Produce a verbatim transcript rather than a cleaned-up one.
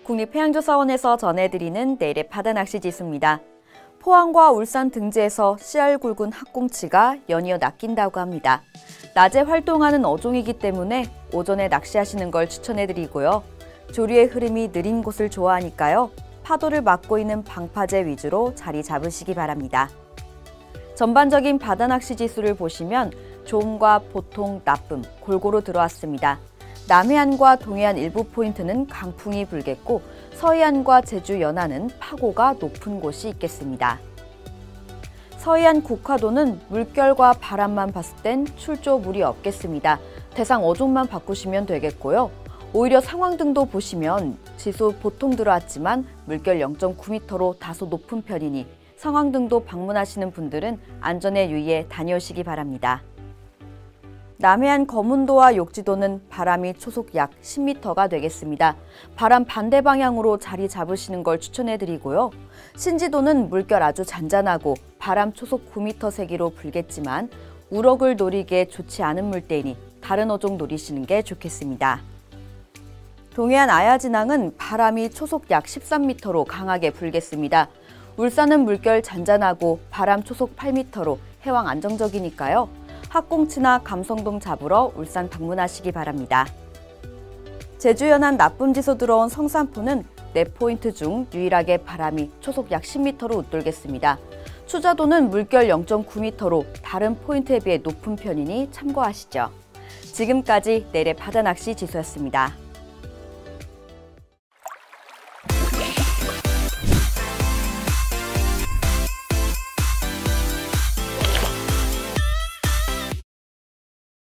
국립해양조사원에서 전해드리는 내일의 바다낚시 지수입니다. 포항과 울산 등지에서 씨알 굵은 학꽁치가 연이어 낚인다고 합니다. 낮에 활동하는 어종이기 때문에 오전에 낚시하시는 걸 추천해드리고요. 조류의 흐름이 느린 곳을 좋아하니까요. 파도를 막고 있는 방파제 위주로 자리 잡으시기 바랍니다. 전반적인 바다낚시 지수를 보시면 좋음과 보통, 나쁨 골고루 들어왔습니다. 남해안과 동해안 일부 포인트는 강풍이 불겠고 서해안과 제주 연안은 파고가 높은 곳이 있겠습니다. 서해안 국화도는 물결과 바람만 봤을 땐 출조 무리 없겠습니다. 대상 어종만 바꾸시면 되겠고요. 오히려 상황등도 보시면 지수 보통 들어왔지만 물결 영 점 구 미터로 다소 높은 편이니 상황등도 방문하시는 분들은 안전에 유의해 다녀오시기 바랍니다. 남해안 거문도와 욕지도는 바람이 초속 약 십 미터가 되겠습니다. 바람 반대 방향으로 자리 잡으시는 걸 추천해드리고요. 신지도는 물결 아주 잔잔하고 바람 초속 구 미터 세기로 불겠지만 우럭을 노리기에 좋지 않은 물때이니 다른 어종 노리시는 게 좋겠습니다. 동해안 아야진항은 바람이 초속 약 십삼 미터로 강하게 불겠습니다. 울산은 물결 잔잔하고 바람 초속 팔 미터로 해왕 안정적이니까요. 학꽁치나 감성돔 잡으러 울산 방문하시기 바랍니다. 제주 연안 나쁨 지수 들어온 성산포는 네 포인트 중 유일하게 바람이 초속 약 십 미터로 웃돌겠습니다. 추자도는 물결 영 점 구 미터로 다른 포인트에 비해 높은 편이니 참고하시죠. 지금까지 내일의 바다낚시 지수였습니다.